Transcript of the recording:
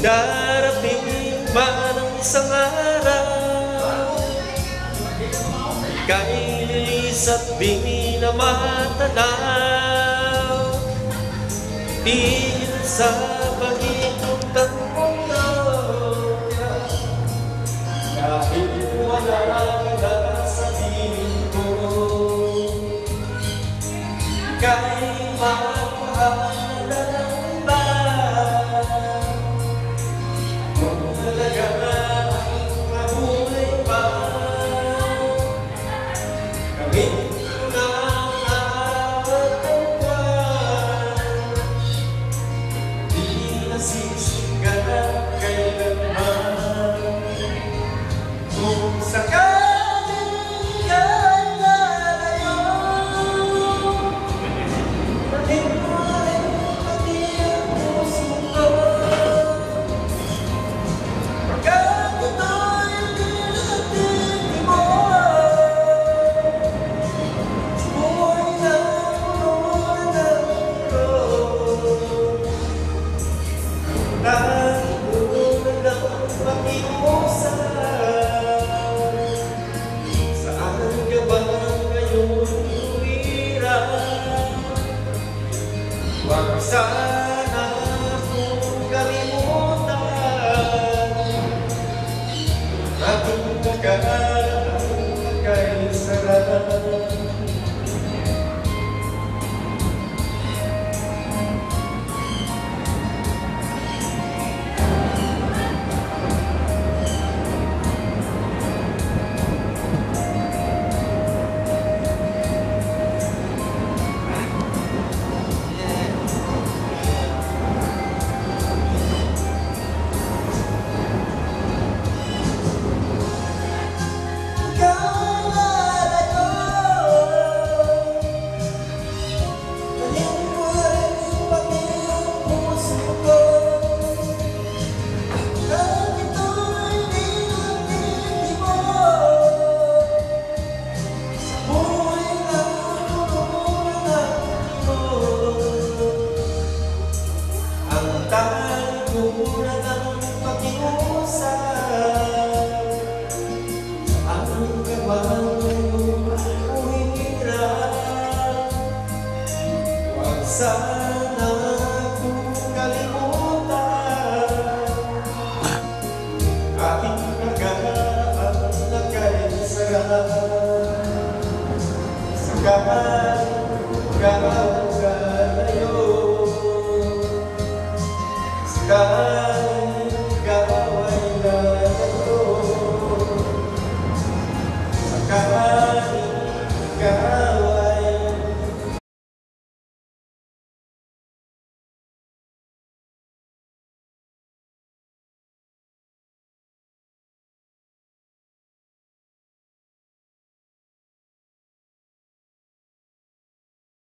Darating man ang isang araw, kay lilis at binamatanaw, tigil sa pag-ikot ng mundo, kahit wala ka na sa piling ko, kay mapahal na lang ba? Wag sana kung kalimutan ating pagkaisaran. Kulang ang pakiusap, ang gawang ngayon hirap. Huwag sana kung kalimutan ating nagaan na kaisaran. Sakahan ka ngayon,